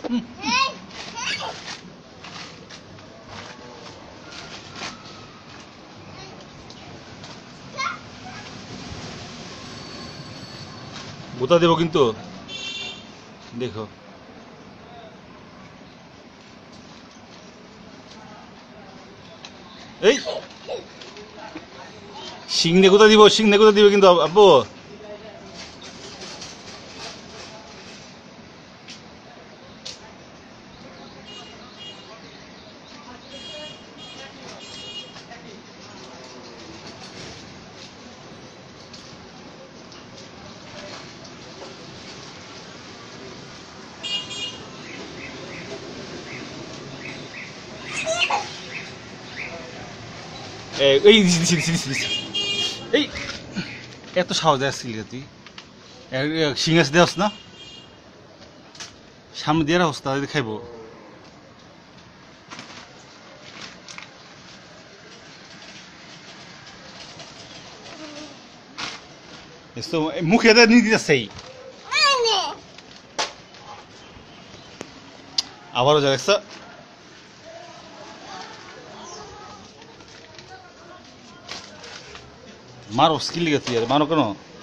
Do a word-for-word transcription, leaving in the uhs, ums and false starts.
গুতা দেব কিন্তু দেখো এই সিংনে গুতা দিব সিংনে গুতা দিব কিন্তু আব্বু এই এই এত সাহস আসছিল তুই সিংহাস দেওয়াস না সামনে দিয়ে রাখস তাদের খাইব মুখে নিয়ে দিতেছে আবারও যা দেখছ মারো স্কিল গেছি আর মারো কেন